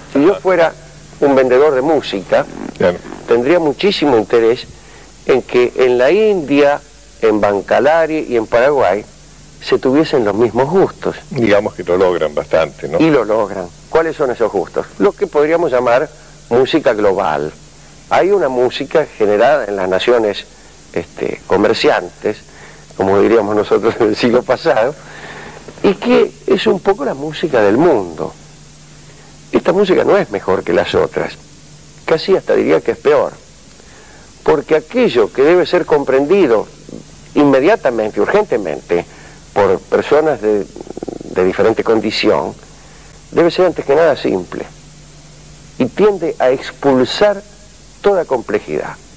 Si yo fuera un vendedor de música, tendría muchísimo interés en que en la India, en Bancalari y en Paraguay se tuviesen los mismos gustos. Digamos que lo logran bastante, ¿no? Y lo logran. ¿Cuáles son esos gustos? Lo que podríamos llamar música global. Hay una música generada en las naciones comerciantes, como diríamos nosotros en el siglo pasado, y que es un poco la música del mundo. Esta música no es mejor que las otras, casi hasta diría que es peor, porque aquello que debe ser comprendido inmediatamente, urgentemente, por personas de diferente condición, debe ser antes que nada simple, y tiende a expulsar toda complejidad.